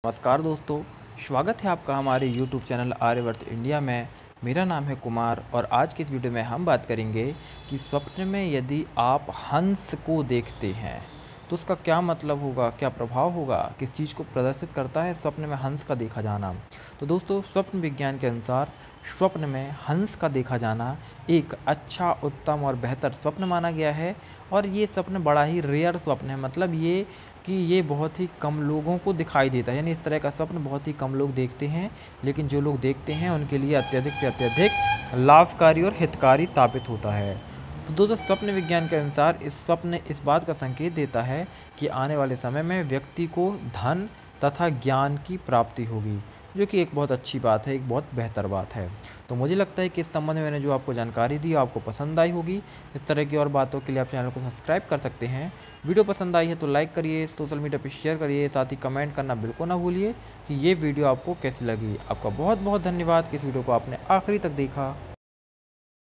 नमस्कार दोस्तों, स्वागत है आपका हमारे YouTube चैनल आर्यवर्त इंडिया में। मेरा नाम है कुमार और आज की इस वीडियो में हम बात करेंगे कि स्वप्न में यदि आप हंस को देखते हैं तो उसका क्या मतलब होगा, क्या प्रभाव होगा, किस चीज़ को प्रदर्शित करता है स्वप्न में हंस का देखा जाना। तो दोस्तों, स्वप्न विज्ञान के अनुसार स्वप्न में हंस का देखा जाना एक अच्छा, उत्तम और बेहतर स्वप्न माना गया है। और ये स्वप्न बड़ा ही रेयर स्वप्न है, मतलब ये कि ये बहुत ही कम लोगों को दिखाई देता है, यानी इस तरह का स्वप्न बहुत ही कम लोग देखते हैं, लेकिन जो लोग देखते हैं उनके लिए अत्यधिक से अत्यधिक लाभकारी और हितकारी साबित होता है। तो दोस्तों, स्वप्न विज्ञान के अनुसार इस स्वप्न इस बात का संकेत देता है कि आने वाले समय में व्यक्ति को धन तथा ज्ञान की प्राप्ति होगी, जो कि एक बहुत अच्छी बात है, एक बहुत बेहतर बात है। तो मुझे लगता है कि इस संबंध में मैंने जो आपको जानकारी दी आपको पसंद आई होगी। इस तरह की और बातों के लिए आप चैनल को सब्सक्राइब कर सकते हैं। वीडियो पसंद आई है तो लाइक करिए, सोशल मीडिया पर शेयर करिए, साथ ही कमेंट करना बिल्कुल ना भूलिए कि ये वीडियो आपको कैसी लगी। आपका बहुत बहुत धन्यवाद कि इस वीडियो को आपने आखिरी तक देखा।